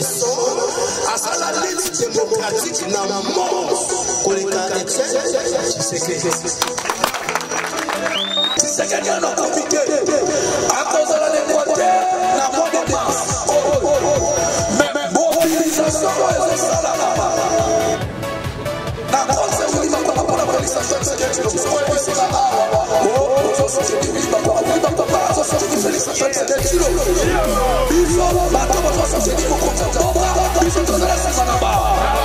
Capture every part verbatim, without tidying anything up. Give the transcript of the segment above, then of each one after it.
leçon à la lutte démocratique dans le monde pour les cas c'est que c'est que nous avons comité à cause de l'Équateur la mort de masse mais mobilisation est ça là-bas la cause c'est oui mais pour la mobilisation c'est que tu nous vois c'est là oh oh ça c'est du oui mais pour la mobilisation c'est que tu nous il faut battre votre société pour comprendre il faut que la semana là-bas.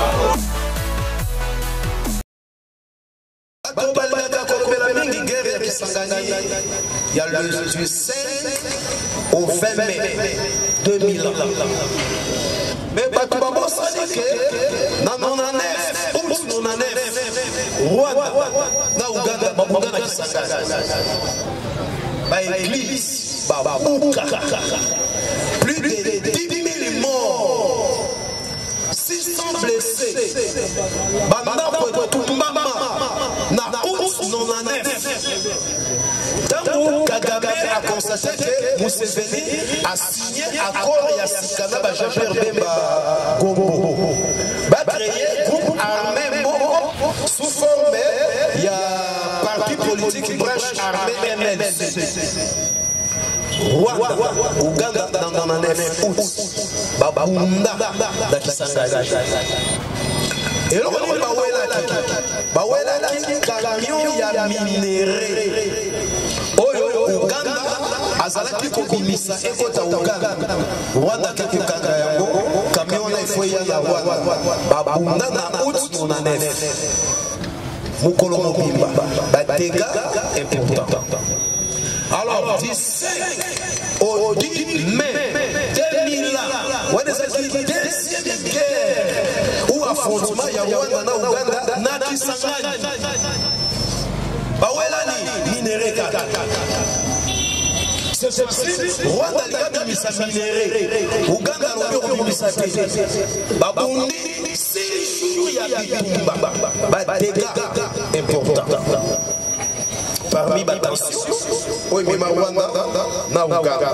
Il y a le du cinq au vingt mai deux mille. Mais pas tout le monde sait que dans quatre-vingt-neuf, août quatre-vingt-neuf, Rwanda, na Ouganda, Ouganda qui s'engage. Bah église, bah Bouka, plus de dix mille morts, six cents blessés. Bah n'a tout maman, na août quatre-vingt-neuf. Tant Kagame a constaté que Museveni a signé accord et a signé à Jean-Pierre Bemba Gombo. Va créer groupe armé sous forme il y a parti politique branche armée M L C. Rwanda, Ouganda dans quatre-vingt-neuf août. Babunda dans Kisangani. Et là on dit Bawela qui Bawela qui camion ya minéré. Uganda azalaki kobimisa ekota Uganda Rwanda keke kanga yango camion na efoya ya Rwanda babunda na août quatre-vingt-neuf mukolo mobimba batega important. Alors dix-cinq au dix mai deux mille on est à la deuxième guerre ou affrontement ya Rwanda na Uganda na Kisangani bawela ni minéré kaka c'est possible Rwanda liga bimisa minéré Uganda lobi bimisa te babundi six ya bitumba batega important parmi batension oui mais Rwanda na Uganda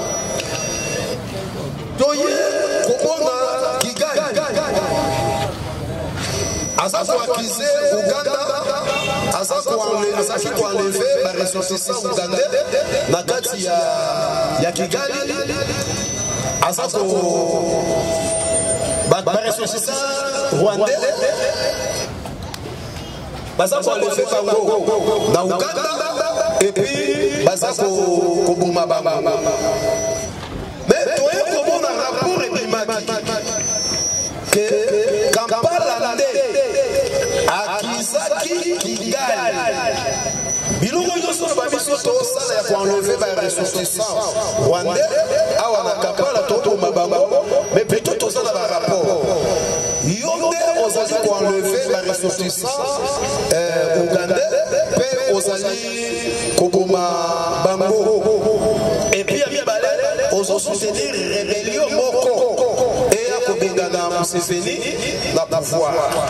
toye kokona Kigali asa ko accuser Uganda asa ko enlever asa ki ko enlever ba ressortissants ougandais na kati ya ya Kigali asa ko ba ba ressortissants rwandais basa ko enlever Congo na Uganda et puis basa ko ko buma bamba mais toye ko bona rapport et bimaki que Kampala Akizaki Kigali biloko nyonso na babiso tosala ya koenlever ba ressortissants rwandais awa na Kampala toboma bango mais plutôt tosala ba rapport yo nde ozali koenlever ba ressortissants ougandais mpe ozali koboma bango et puis ya mibale ozosoutenir rébellion moko Bengana Museveni na pouvoir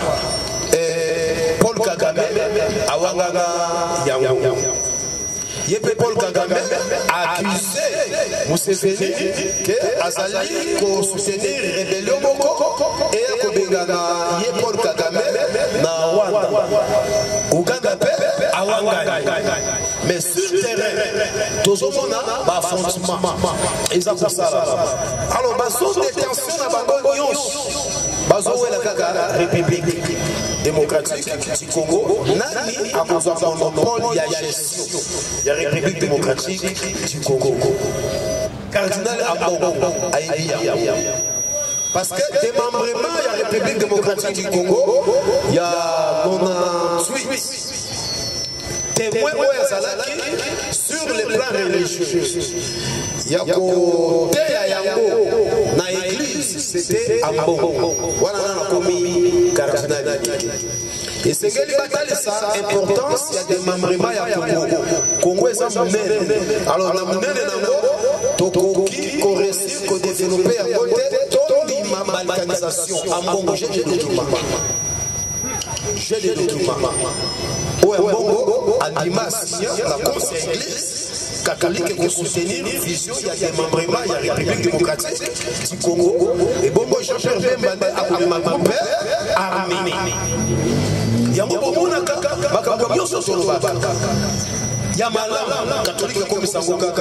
et Paul Kagame awangana yango yepe Paul Kagame a accusé Museveni que azali ko soutenir rébellion moko et ko bengana ye Paul Kagame na Rwanda Uganda pe awangana mais sur le terrain tozomona ba affrontement eza pour ça alors ba zone de tension na bango nyonso bazowela kaka République démocratique du Congo nani akozwa monopole ya gestion ya République démocratique du Congo cardinal Ambongo aïdia parce que démembrement ya République démocratique du Congo il y a quatre-vingt-dix-huit témoins sur le plan religieux. Il y a côté à Yango, na église, c'était Ambongo. Voilà, on a commis cardinal. Et c'est que les batailles, ça, importance, il y a des membrements à Congo. Congo est un monnaie. Alors, la monnaie de Nango, Tokoki, qu'on réussit, qu'on développe à côté, toute ma balkanisation. Ambongo, j'ai des documents. J'ai des documents. Ouais, Ambongo, Andima, la conseil église. catholique pour soutenir la vision il y a des démembrement il y a la République démocratique du Congo et bon moi Jean-Pierre Bemba a comme ma grand-père armé il y a beaucoup de monde makambo nyonso soloba il y a malin catholique comme Sango Kaka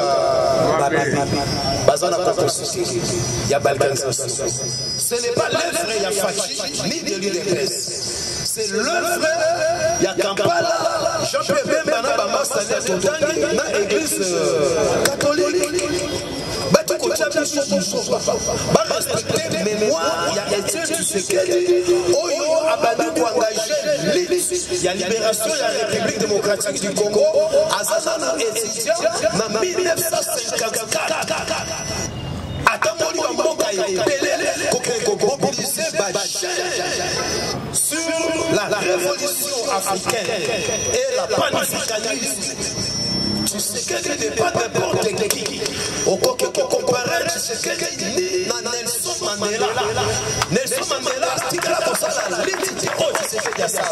bazana constitution il y a balkanisation ce n'est pas l'œuvre il y a Fachi ni de l'U D P S c'est l'œuvre il y a Kampala Jean-Pierre Bemba na bama salia totangi na église catholique bato ko tchabi so ba respecter mémoire il y a Étienne Tshisekedi oyo abandi ko engager il y a libération il y a République démocratique du Congo azana étudiant na mille neuf cent cinquante-quatre atamoli wa mboka epelele ko mobiliser ba sur la révolution africaine et la panafricanisme. Tu sais que n'est pas n'importe qui. Au cas que comparer, tu sais que ni na Nelson Mandela. Nelson Mandela, c'est que la personne a l'idée. Oh, tu sais que y a ça.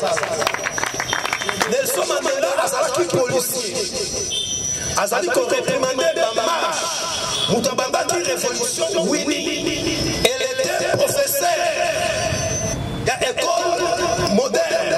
Nelson Mandela a un policier. Azali ko réprimandé la marche. Moutabamba qui révolution, oui. Elle était professeur. Il y a école moderne.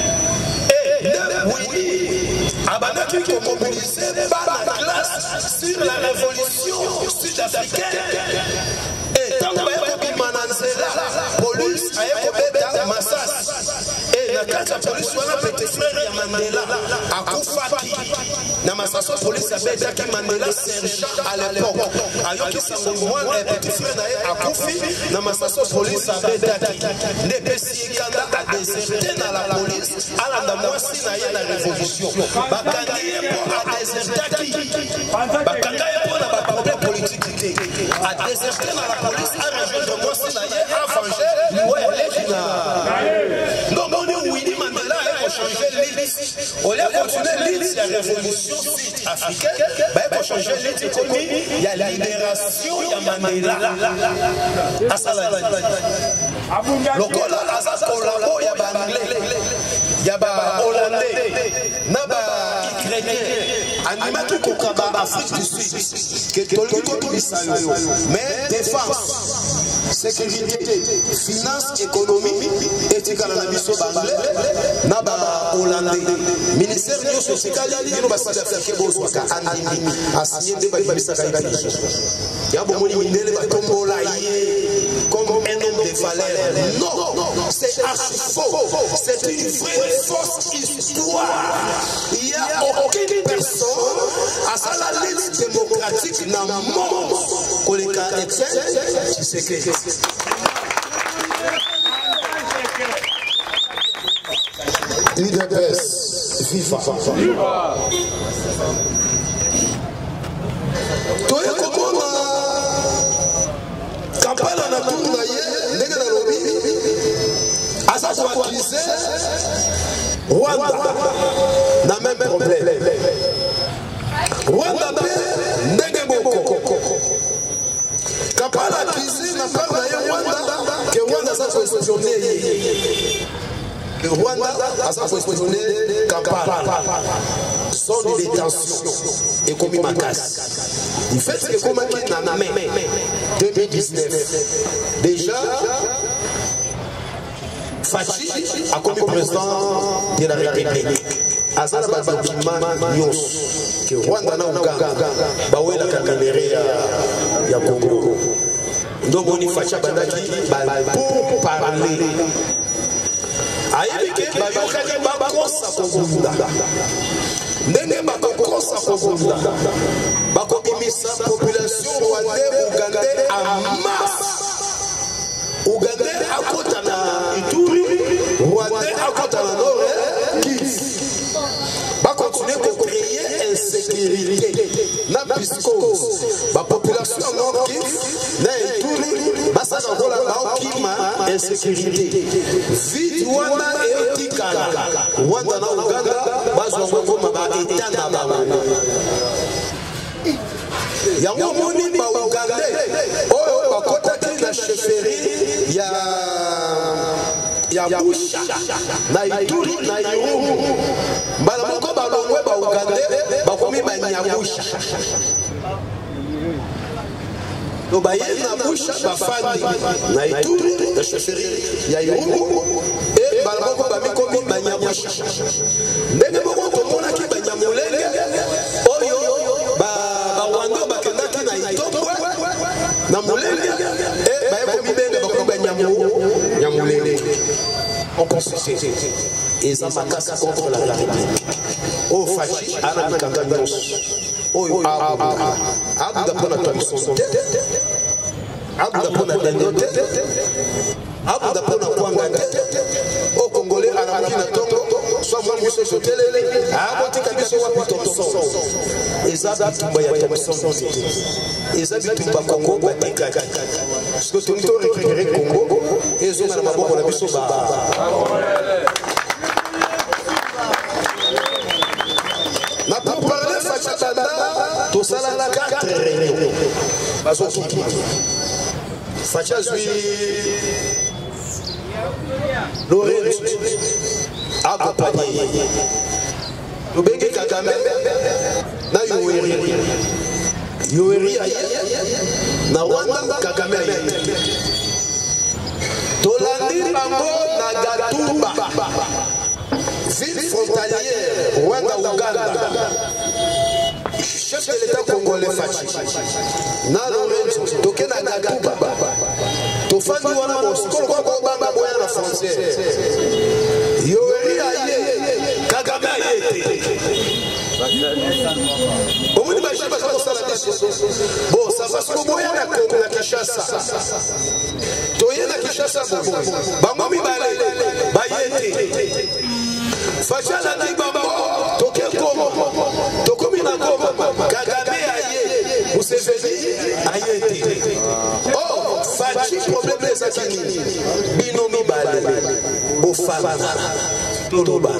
Et oui, Abanaki qui est mobilisé par la classe sur la révolution sud-africaine. Et tant que Mananzela, police a été Massas. Et la carte de police, on a petit frère Mandela à Koufaki. Na Massaso police a été Mandela sergent à l'époque. Ayoki Sangomoua, le petit frère à Koufi, na Massaso police a été ne Bessie Kanda a déserté dans la police à la Damoisi na la révolution. Bakangi pour a déserté. Bakangi pour la problème politique. A déserté dans la police à rejoindre Moisi na a venger. Ouais, les non, non, non, Winnie Mandela a changé l'élite. Au lieu de continuer l'élite, la révolution sud-africaine, il faut changer l'élite économique. Il y a la libération, il y a Mandela. Le Cola, Azaz, Colabo, il y a Anglais, il y a Hollandais, Naba, Ukrainien, Animatu Kokaba, Afrique du Sud, qui est Tolito Tolisayo. Mais défense, sécurité, finance, économie, éthique à la mission Banglais, Naba, Hollandais, ministère de la société, il y a des choses à signer des baïbalistes. Il y a beaucoup de monde comme un homme de valeur. Non, c'est archi faux. C'est une vraie fausse histoire. Il n'y a aucune personne à la liste démocratique dans le monde qu'on les a été. Tu sais que U D P S, viva. Toi, comment Kampala na tunda ye, ndenge na lobi, asa soit accusé, Rwanda n'a même problème. Rwanda pe ndenge boko. Kampala accusé na part na ye Rwanda, que Rwanda sa positionné. Le Rwanda a sa positionné Kampala. Son de détention et commis ma casse. Il fait que comme qui n'a main deux mille dix-neuf. Déjà, Fachi a commis président de la République. À ça, il y a un document que Rwanda n'a Uganda, Baoué la Kakaméré à Congo. Donc on y Fachi pour parler. Aïe, Bayoka Bakosa Kogunda. Ndenge bakokosa Kogunda. Bakokimisa population rwandaise ougandais en masse. Ougandais à côté na Ituri, rwandais à côté na Nord Kivu. Ba continuer à créer insécurité. Na piscose. Ba population Nord Kivu, na Ituri, ba sa na rola ba okima insécurité. Vite Rwanda et Tikala. Rwanda na Uganda, ba zo ngoma ba etanda ba. Yango moni ba Ugandais. Oh, ba kotaki na chefferie ya ya Busha. Na Ituri na Irumu. mbala moko balongwe ba Uganda bakomi banyabusha no baye na busha bafandi na Ituri na chefferie ya Irumu e mbala moko bamikomi banyabusha ndenge moko tomona ki banyamulenge oyo ba bawando bakendaki na Itongwe na mulenge e baye komi benga bakomi banyamu nyamulenge on peut cesser et ça macasse contre la République oh fachi ana mikanga nyonso oyo abu abu da pona tradition abu da pona dengote abu da pona kwanga o congolais ana makina tongo soit moi biso sotelele abu tika biso wapi tonso eza bitumba ya tonso eza bitumba Congo batika parce que tonto récupérer Congo ezo na maboko na biso ba na pour parler Fachatanda tout ça là quatre réunions bazo kiki Facha zui Lorenzo accompagné Lubenge Kagame na Yoweri Yoweri na Rwanda Kagame Tolandi bango na Gatumba ville frontalière Rwanda Uganda chef de l'état congolais Fachi na Lorenzo toke na Gatumba tofandi wana boskolo kwa kwa bamba boya na frontière Yoweri aye Kagame aye omuni ba sheba kwa sala deso bon ça va se boya na Congo na Kinshasa toye na Kinshasa bango mibale bayete Fachala di bambo toke Goma tokomi na Goma Kagame aye Museveni aye oh Fachi problème ezaki nini bino mibale bofanda toloba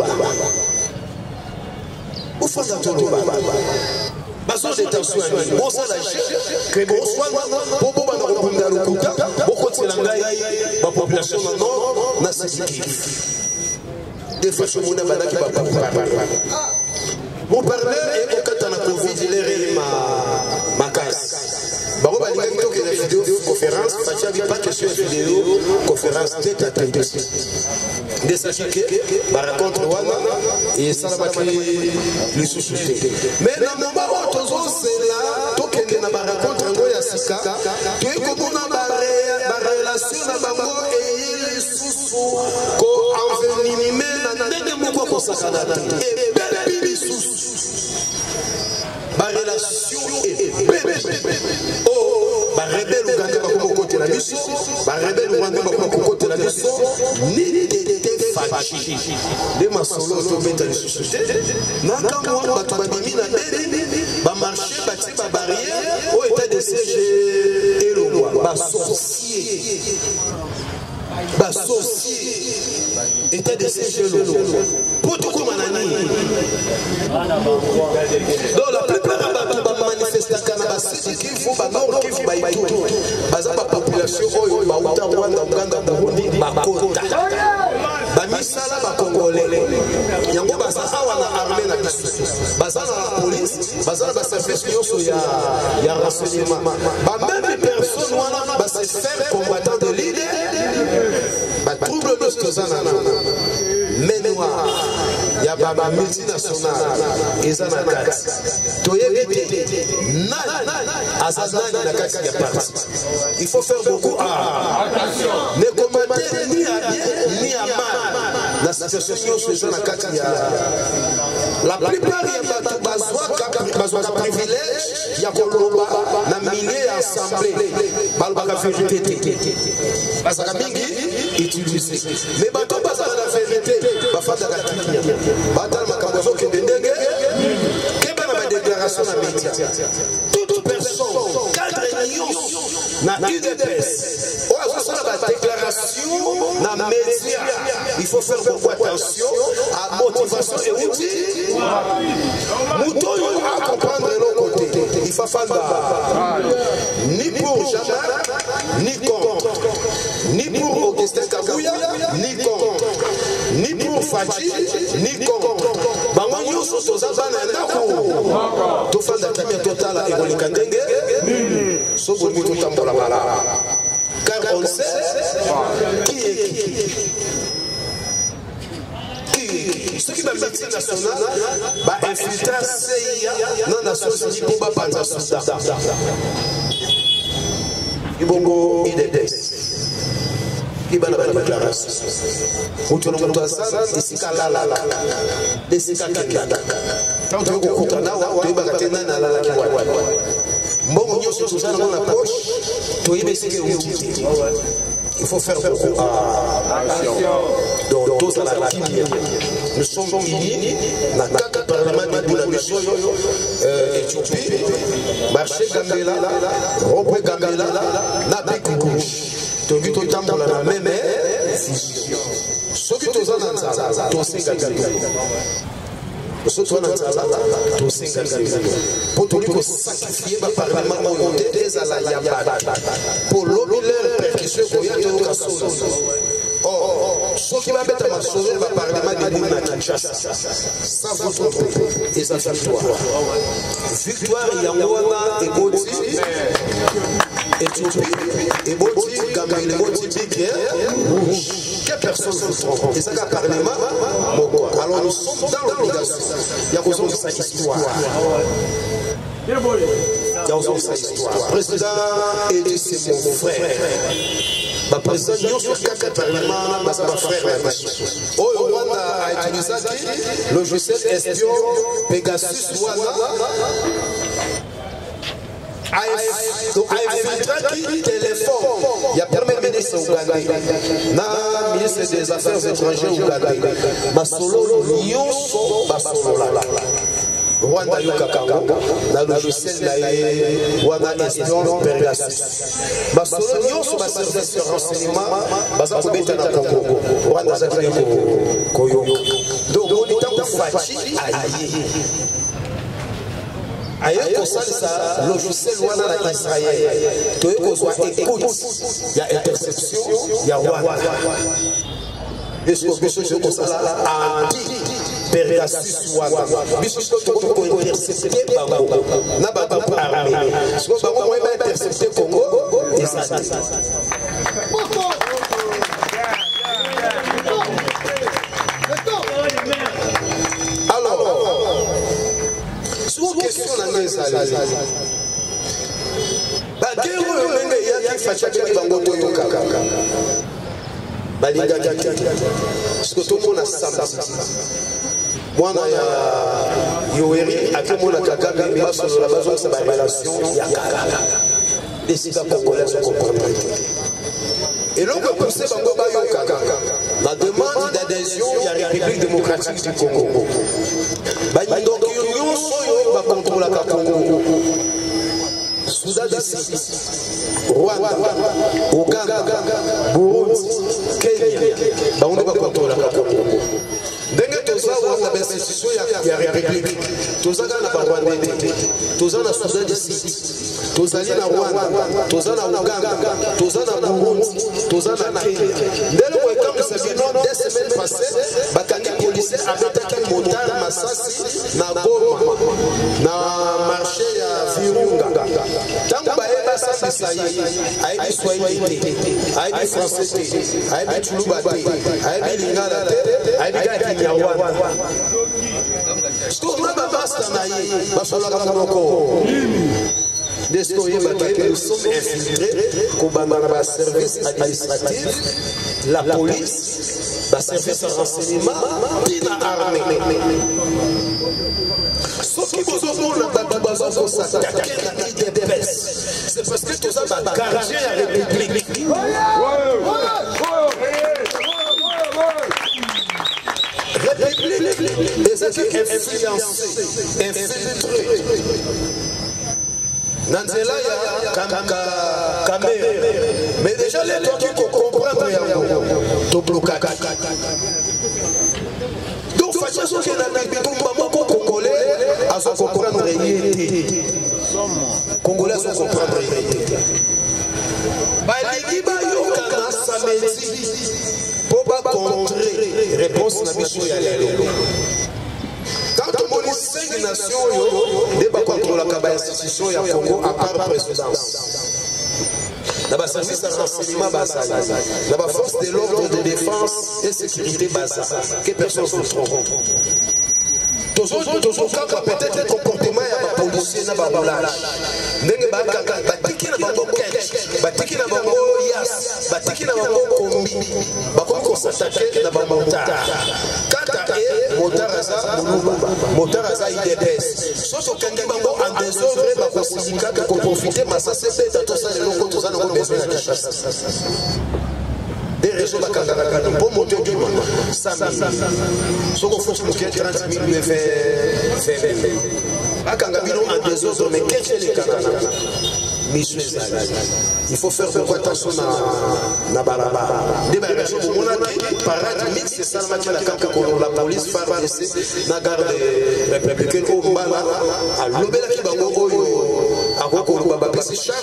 bofanda toloba bazo détention ani bosala que boswana bobo bana kobunda lukuta bokotela ngai ba population na nord na Sud des fois je m'en balaki ba papa mon partenaire est quand on a Covid il est ma ma casse baro ba lingi to que la vidéo conférence Fachi avait pas question de vidéo conférence tête à tête de sachez que ba rencontre wana et ça va créer le souci mais dans le moment où tozo c'est là to que na ba rencontre ngo ya sika to ko bona ba ba relation na bango et les sous ko envenimé na ndenge moko ko sakana et bébé bisous ba relation et bébé oh ba rebelle Uganda ba ko côté la biso ba rebelle Rwanda ba ko côté la biso ni de Fachi de masolo to beta le société na kamwa ba tabadimi na bébé ba marché ba ti ba barrière au état de siège et le roi ba sorcier ba sorcier état de siège le roi pour tout comme anani donc la plupart ba ba manifester kana ba site qui faut ba nord qui faut ba itu baza ba population oyo ba uta Rwanda Uganda Burundi ba kota ba misala ba congolais yango baza awa na armée na biso baza na police baza na ba service yoso ya ya renseignement ba même personne wana ba se faire combattant de leader ba trouble de stozana menwa ya baba multinational ezana kati toyebite nani azazani na kati ya parti il faut faire beaucoup attention ne combattre ni à bien ni à mal la situation sur la kati ya la plupart ya batu bazwa ka privilège ya koloba na milieu assemblée balbaka vérité bazaka mingi utiliser mais bato bazaka la vérité bafata ka kinya batala makambo zo kende ndenge keba na déclaration na média toute personne cadre nyonso na U D P S o azosala ba déclaration na média il faut faire beaucoup attention à motivation et outil moutoyo à comprendre l'autre côté il faut faire ni pour Jean-Marc ni contre ni pour Augustin Kabuya ni contre ni pour Fachi ni contre bango toza bana ndako tofanda kimi totala ekoleka ndenge so bolingi totambola malamu car on sait qui est qui ceux qui m'ont métier national ba infiltrer C I A dans la société pour ba panza soda ibongo idedes ibana ba déclaration utolo mtu asana isika la la desika kenda tant que kokutana wa tuiba katena na la la kiwa mbongo nyoso tuzana na poche toibe sike uti il faut faire beaucoup attention donc tous à la kimia nous sommes unis na kaka parlement de la mission Éthiopie marché Gambela Robert Gambela na Bekuku togi to tambola na meme soki tozana nzala tosenga Nous sommes pour tout le sacrifier le Parlement des Alayabad pour l'obéir percussion pour y aller au Kassou. Oh, ce qui va mettre ma sauver le Parlement de Bouna Kinshasa. Ça vous trompe et ça victoire. Victoire Yangoana et Boti, Éthiopie, et Boti, Gambela, Boti, Big Rouge. Quelle personne se trompe? Et ça, le Parlement, alors nous sommes dans l'obligation. Il y a besoin de sa histoire. Il y a besoin de sa histoire. Le président Eli, c'est mon frère. Le président Nyonso Kaka Parlement, c'est mon frère. Oh, Rwanda a utilisé le logiciel espion Pegasus Wana. A infiltré qui téléphone. Il y a premier ministre ougandais, na ministre des Affaires étrangères ougandais. Basolo Nyonso Basolo la. Rwanda Yukakango, na logiciel na ye Wana espion Pegasus. Basolo Nyonso ba service de renseignement baza kobeta na Congo. Rwanda za koyo. Donc on est en fachi aïe. Ailleurs qu'on sache ça, logiciel Wana la Israël, tout est qu'on soit écoute, il y a interception, il y a Wana. Et ce que je veux qu'on sache là, anti-Pegasus Wana. Bisous que tout le monde peut intercepter Bango, n'a pas pour armée. Ce que Bango va intercepter Congo, et ça dit. Question la mesa la bagero yo menge ya ki facha ki bango to yo kaka balinga kaka parce que tout na samba mwana ya Yoweri akimona kaka ngi baso la bazo sa relation ya kaka desika congolais se comprendre et donc comme c'est bango ba yo kaka la demande d'adhésion à la République démocratique du Congo bani donc union soyo ba contrôle la Congo Soudan du Sud Rwanda Ouganda Burundi Kenya ba on ba contrôle la Congo ndenge toza wana ba institution ya République toza na ba Rwanda toza na Soudan du Sud tozali na Rwanda toza na Uganda toza na Burundi toza na Kenya ndelo ko comme ça bino deux semaines passées bakangi policier attaqué montagne Masasi na Goma na marché ya Virunga tangu baeba sasa sayi aibi Swahili aibi français aibi Tuluba aibi Lingala aibi Gati Nyawana sto maba basta na yi basola kamoko Des nous sommes infiltrés pour le service administratif, la police, le service de renseignement et l'armée. Ce qui vous c'est parce que tout ça va garder la République. République, les équipes influencées, infiltrées. Nanzela ya caméra. Mais déjà les gens qui comprennent tout bloqué. Donc façon que la Bible pour congolais à se comprendre réalité. Congolais à se comprendre réalité. Baligi ba yo kana samedi pour pas contrer réponse na biso ya lelo. Quand on les cinq nations débat contre la institution ya Congo à part présidence. Dans le service de renseignement, dans la force de l'ordre de défense et sécurité, que personne ne se trompe. Toujours peut-être le comportement de la policier dans le village. Batiki na bango catch, batiki na bango yas, batiki na bango kombi, bako s'attaquer na bango motard. Kata e motard aza motard aza I D P S. Soso kangi bango en désordre bako sika ko profiter masase pe dans tout ça les locaux tout ça na besoin de chasse. Des réseaux bakangara pour monter du monde. Soko force pour trente mille fait fait. Bakangabino en désordre mais qu'est-ce que les kanana? Il faut faire beaucoup attention à la barabara. Parade mix, c'est ça la police, F A R D C, la garde républicaine au Mbala, à l'Obéla qui va au à Roko,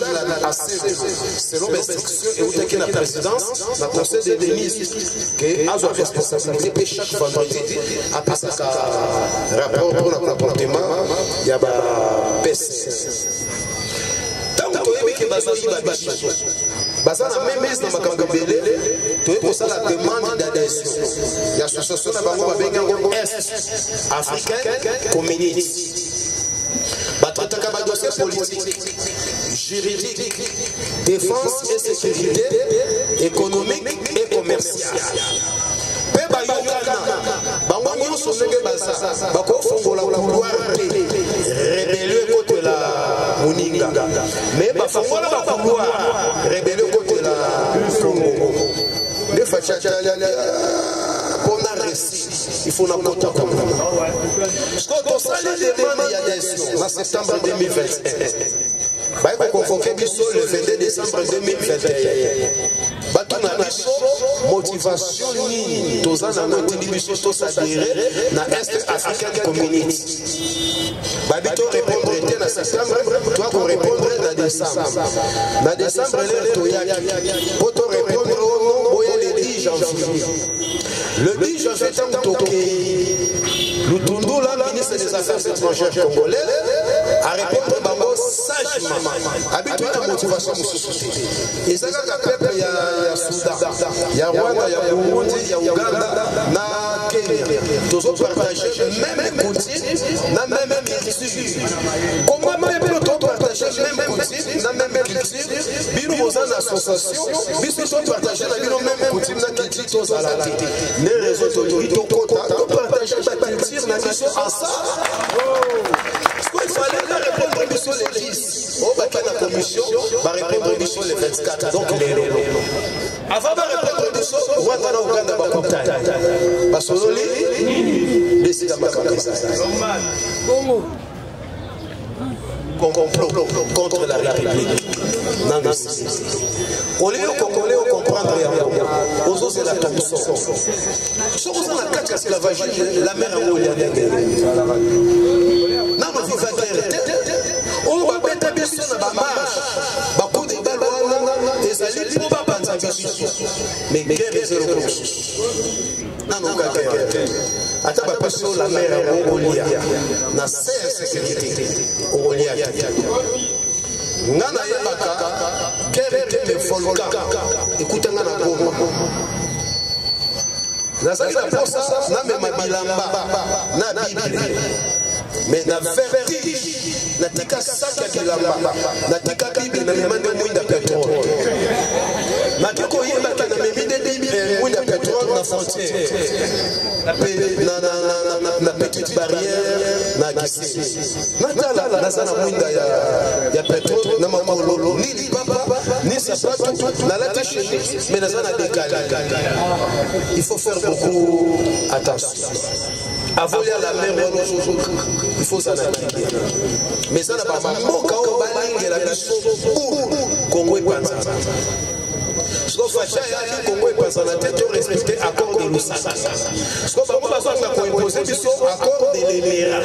selon mes instructions et où est la présidence, la conseil des ministres, qui a une responsabilité et chaque vendredi, après ça, rapport pour le comportement, il y a un P C. Baza na même mise dans makambo belé to pour ça la demande d'adhésion l'association na bango babenga ngo Est Africain Community batrataka ba dossier politique juridique défense et sécurité économique et commerciale pe ba yokana bango nyonso ndenge baza bako fongola couloir rébellion contre la Moninga. Mais il faut pouvoir révéler côté la Congo. Les fachats, on a réussi. Il faut n'importe quoi. Quand ça les demande, il y a des en septembre deux mille vingt et un. Il faut convoquer le vingt-deux décembre deux mille vingt et un. Batuna biso motivation ni tozana na biso to s'adhérer na Est African Community. Babito répondre était en septembre, toi qu'on répondre en décembre. En décembre, l'air toyaki. Pour te répondre au nom, le dix janvier. Le dix janvier, tant toqué. Lutundu, la ministre des Affaires étrangères congolais, a répondu Bango sagement. Habitué à la motivation de société. Et ça, quand le peuple, il y a Soudan, il y a Rwanda, il y a Burundi, il y a Ouganda, na Kenya. Tous autres partagés, même coutume, na même culture. Comment même peuple partager même coutume, na même culture, bino bozan association, biso sont partagés na bino même coutume, na culture tous à la tête. Les réseaux autorités partager la culture, na biso ensemble. Il fallait répondre à mission les dix. On va faire la commission, va répondre à mission les vingt-quatre. Donc les lots. Avant de répondre à mission, on va dans Ouganda, on va compter. Parce que l'on décide à ma campagne. Complot contre la République. Non, non, on est au Congolais, on comprend rien. Aux autres, c'est la Thompson. Si vous avez la carte esclavage, la mer est où il y a des guerres. Non, non, vous faites guerre. On va mettre bien sûr dans la marche. Beaucoup de balles, des alliés, pour pas penser à bien. Mais guerre est zéro. Non, non, guerre. Attends, pas sur la mer est où il y a. Na sécurité. Où il y a. Nana yebaka guerre de volcan écoutez ngana goma nazaki na posa na mema bilamba na bible mais na vertige na tika sac ya bilamba na tika bible na mema mwinda pétrole na kiko yebaka na memide bible mwinda pétrole na frontière na na na na petite barrière na gisi na tala na sana mwinda ya ya pétrole na mama lolo ni papa ni sapato na la chemise mais na sana décalé. Il faut faire beaucoup attention. Avant d'aller à la mer, il faut s'en appliquer. Mais ça n'a pas manqué au baling la mission pour Congo et Panza. Ce qu'on fait, c'est Congo et Panza, la tête de respecter l'accord de Lusaka. Ce qu'on va faire, c'est qu'on impose l'accord de l'Émera.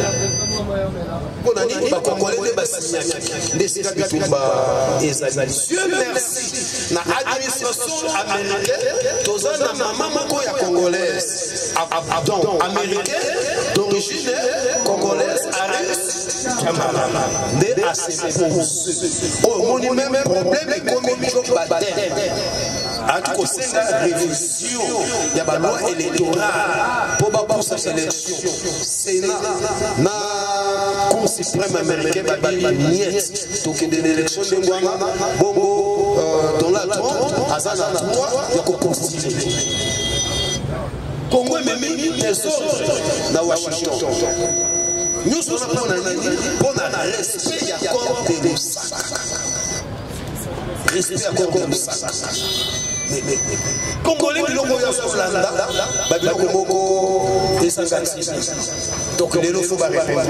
On a dit que les Congolais ne sont pas les Sikabitumba et Zali. Dieu merci. L'administration américaine, tous les mamans congolaises, donc américaines, d'origine congolaise arrive Kamala de à ses épouses. Au monde même problème est comme une bataille. À tout la révision, il y a une loi électorale pour pour cette élection. Sénat, na Cour suprême américaine, niet donc de l'élection de Mwanga, Bongo, Donald Trump, Azana trois, il y a qu'on constitue. Congo est même des autres dans Washington. Nous sommes pour un respect, il y a encore des Lusaka. Respect encore des Lusaka. Congolais, ils ont eu un Solanda, Babylon Moko et Sangati. Donc les lots faut répondre.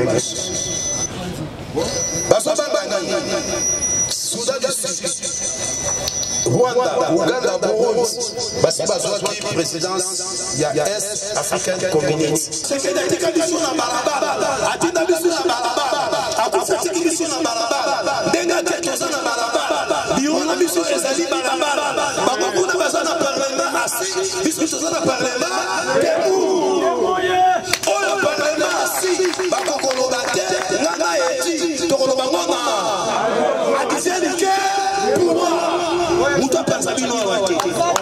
Soudan du Sud, Rwanda, Ouganda, Burundi, Basi Bazouaki, présidence, il y a Est African Community. C'est que des conditions à Baraba, à Tinabisu à Baraba, à Koufatikibisu à Baraba, Denga Ketozan à Baraba, Biona Bisu Ezali Baraba, Bakabuna Bazana Parlement, Assi, Bisu Tozana Parlement, Debout, Oyo Parlement, Assi, Bakokolo Bate, Nana Eti, Tokolo Bangona, Adisiani Ke, pour moi, Mouta Pensabino Awake.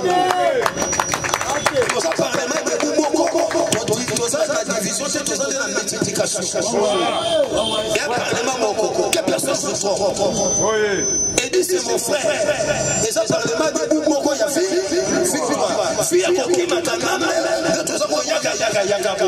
Nous avons parlé de Boumoko, la division, c'est tout ça de la multiplication. Il y a parlement Moko, que personne ne se trompe. Et dit c'est mon frère. Et ça parlement de Boumoko, il y a fille, fille, fille, Koki Matana, de tout ça, Yaga, Yaga, Yaga,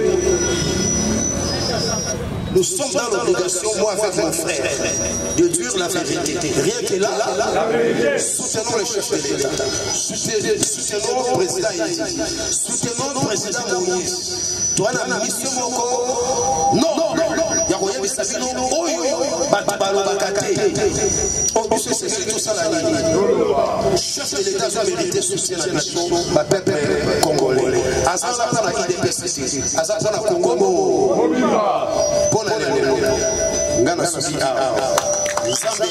nous sommes dans l'obligation, moi avec mon frère, de dire la vérité. Rien que là, soutenons le chef de l'État, soutenons le président Edi, soutenons le président Moïse. Toi, la mission, non, non, non, il y a rien de Sabino, Oyo, Batibalo Bakate. On peut se cesser tout ça la ligne. Chef de l'État doit mériter soutien à la nation, ma peuple congolais. Azana pour la I D P C C, Azana pour la Congo. Bonne année, Ngana Susi A. Zambia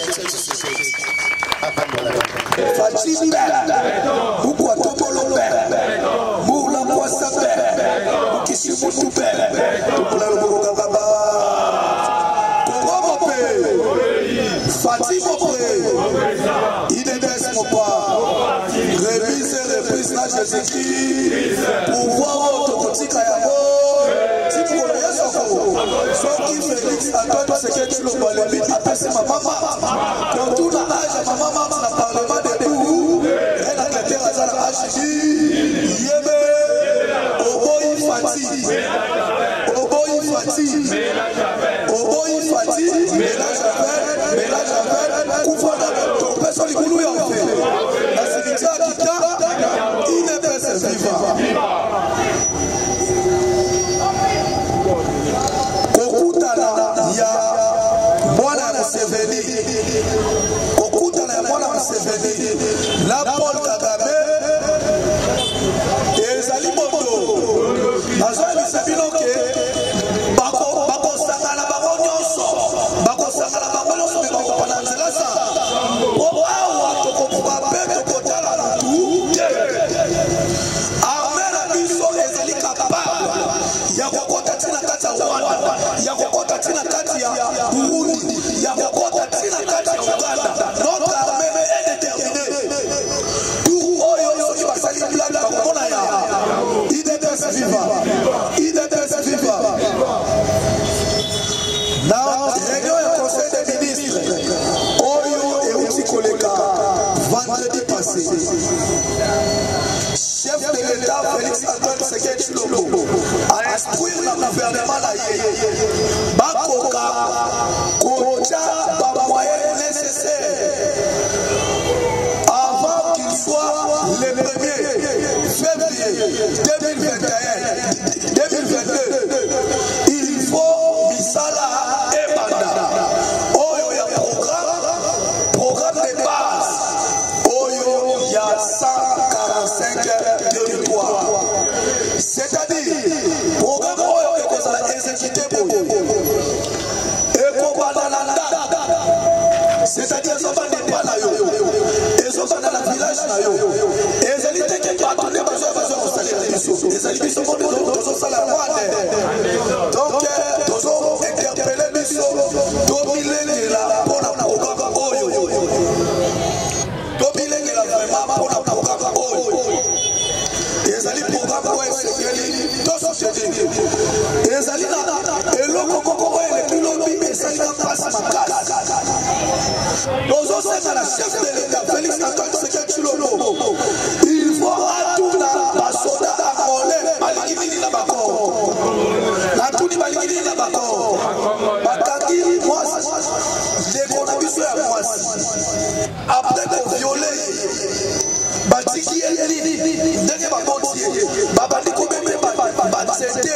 Fatima, Bukwa Topolo, Moula Mwasabe, Kisimutupe, Tupula Lugababa, Komope, Fatima Pre, Inedes Mopa, réviser le président Jésus-Christ, pour voir votre petit Kayabo. Soki Félix Antoine Seketi Lobalemi apesi ma maman. Quand tout la âge ma maman na parlement de tout. Elle a quitté Azara H D. Yeme Oboyi Fati. Oboyi Fati. Oboyi Fati. Mélange avec, mélange avec. Koufana de personne qui nous a fait. La sécurité a quitté. Il n'est pas vivant. La Paul Kagame et Zali Moto. Azali Sabino ke bako bako sakala bako nyonso bako sakala bako nyonso me bako pananzela sa. O awa to ko pape to ko tala tu. Amera biso ezali capable ya kokota tina kati ya Rwanda, ya kokota tina kati ya Burundi, ya kokota tina kati ya Uganda. Notre armée est déterminée. Il était vivant. Il était vivant. Dans la réunion du conseil des ministres, Oyo et Outi Koleka, vendredi passé, chef de l'État Félix Antoine Seketi Lobo a instruit le gouvernement laïque. Bakoka, Kocha, Bamoye nécessaire avant qu'il soit le premier février deux mille vingt et un, deux mille vingt-deux, il faut Misala et Banda. Oyo y a programme, programme de base. Oyo y a cent quarante-cinq territoires. C'est-à-dire, programme Oyo est comme ça exécuté pour et pour Banalanda. C'est-à-dire, ils sont pas des palayo. Ils sont pas dans le village. Et ils étaient qui partent. Les alibis sont bons, ils sont salariés. ezalina eloko koko ele kilobi esalina passe makasi dozo senga na chef de l'État Félix Antoine Tshisekedi Tshilombo il faut atuna basoda angolais balikini na bakoro na tuni balikini na bakoro bakaki mwasi ndeko na biso ya mwasi après ko violer batiki eli ndenge baboti babandi kobeme batsete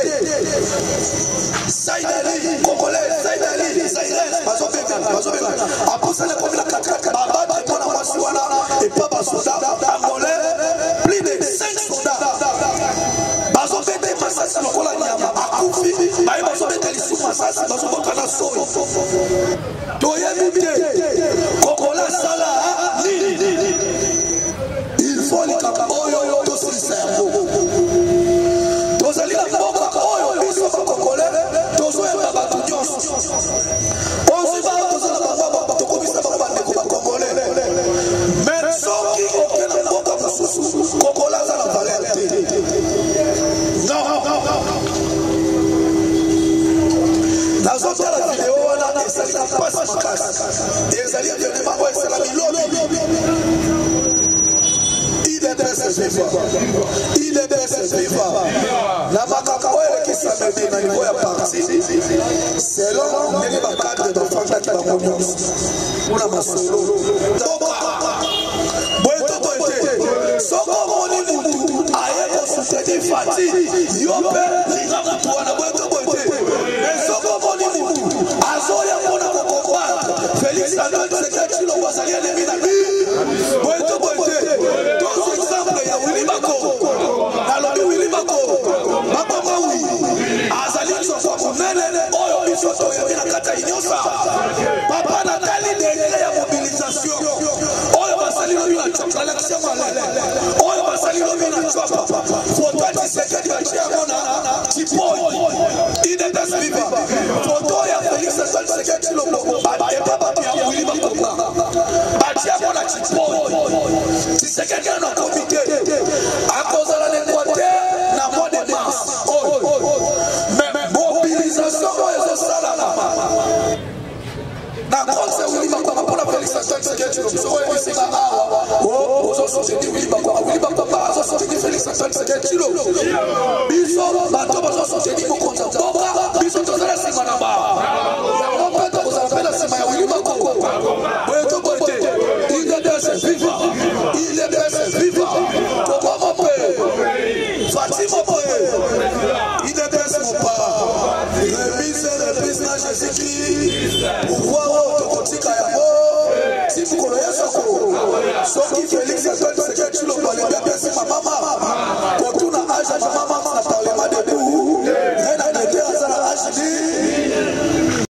saidali congolais saidali saidali bazobenga bazobenga apusana comme la kakaka babati pona mwasi wana et pas basoda angolais plus de cinq soldats bazobete masasi lokola nyama akufi baye bazobete lisu masasi bazobotana soi toyebi te kokola sala nini il faut les capoyo tous les cerveaux tozali na mboka oyo biso bakongolais tozoyeba bato nyonso oziba tozala bango tokobisa bango bandeko bakongolais mais soki okena mboka mosusu kokola aza na valeur te non nazotala video wana ezali na pasi makasi ezali evenema oyo esala milobi I D P S viva I D P S viva na makaka oyo elekisamedi na niveau ya parti selon ndenge bakadre bafandaki bango nyonso mpona masolo boye to boye te soko omoni mutu aye kosuteni fati yo mpe linga mutu wana boye to boye te mais soko omoni mutu azoya mpona kokombatre Félix Antoine Tshisekedi Tshilombo azali elemi na bi boye to boye te exemple ya Willy Bako nalobi Willy Bako bakoma wi azali soko monene oyo biso toyebi na kati ya inyosa papa natali degre ya mobilisation oyo basali lobi na chopa election malele oyo basali lobi na chopa foto ya Tshisekedi batie yango na tipoi I D P S viva foto ya Félix Antoine Tshisekedi Tshilombo batepa bato ya Willy Bako batie yango na tipoi Tshisekedi na komite akozala l'Équateur na mois de mars mais mobilisation oyo ezosalama na konse Willy Bako mpona Félix Antoine Tshisekedi Tshilombo oyo ebisinga awa ozosuteni Willy Bako Willy Bako azosuteni Félix Antoine Tshisekedi Tshilombo biso bato bazosuteni mokonzi mboka biso tozala nsima na bao yango mpe tokozala mpe na nsima ya Willy Bako boye toboye te I D P S viva I D P S viva Koko Mope Fatima Mope I D P S Mopa remise remise na Jésus-Christ pouvoir autokotika yango si mukolo ya soko soki Félix Antoine Tshisekedi Tshilombo